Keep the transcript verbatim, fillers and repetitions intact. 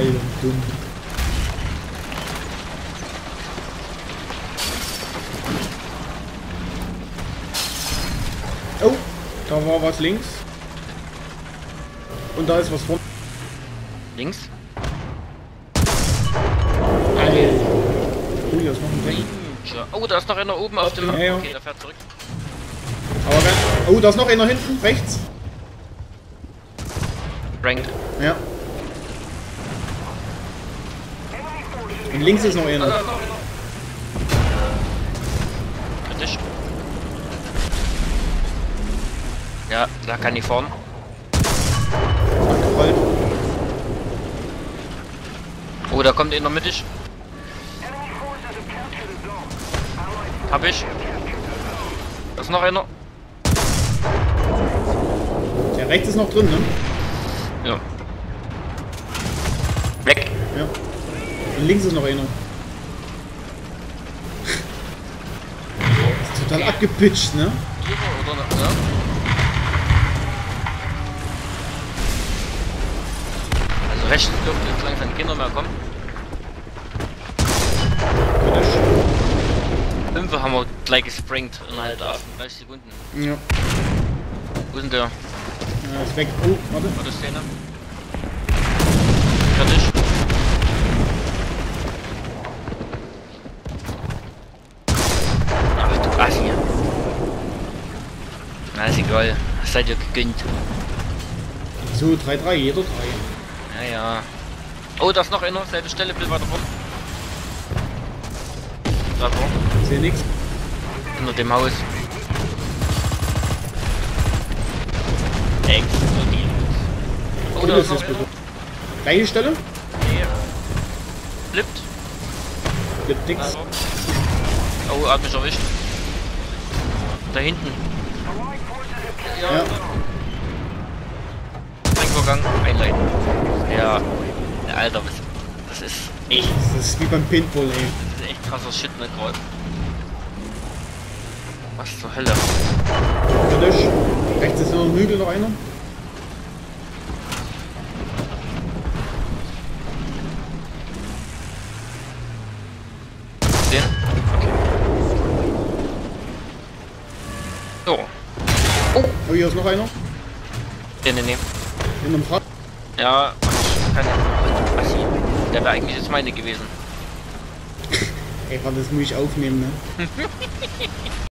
schnell und dumm. Oh, da war was links. Und da ist was vorne. Links? Alter. Oh, hier ist noch ein Tank. Oh, da ist noch einer oben auf dem... Ja, ja. Okay, der fährt zurück. Aber wenn... Oh, da ist noch einer hinten, rechts. Ranked. Ja. Und links ist noch einer. Kritisch. Ja, da kann die vorn. Abgerollt. Oh, da kommt einer mittig. Hab ich. Da ist noch einer. Der rechts ist noch drin, ne? Ja. Weg. Ja. Und links ist noch einer. Ist total abgepitcht, ne? Oder noch, ja. Also rechts dürfte jetzt langsam die Kinder mehr kommen. Fünf haben wir gleich gespringt innerhalb der ersten dreißig Sekunden. Ja. Wo ist denn der? Ja, ist weg. Oh, warte. War das Szene? Fertig. Ach du Assi. Na ist egal. Was seid ihr gegönnt? So, drei drei, jeder drei. Ja, ja. Oh, da ist noch einer. Selbe Stelle, bitte weiter rum. Da vor. Ich sehe nichts. Unter dem Haus. Explodiert. Oh, Oh, da das ist noch ist einer. gut. Gleiche Stelle? Nee. Flippt. Gibt nix. Also. Oh, hat mich erwischt. Da hinten. Ja. Ja. Springvorgang einleiten. Ja. Alter, was, das ist echt, Das ist wie beim Paintball, ey. das ist echt krasser Shit mit gerade. Was zur Hölle? Kritisch. Rechts ist noch ein Hügel, noch einer. Den? Okay. So. Oh, hier ist noch einer. Nee, nee, nee. In einem Fahrrad. Ja, keine. Assi. Der wäre eigentlich jetzt meine gewesen. Ey, warte, das muss ich aufnehmen, ne?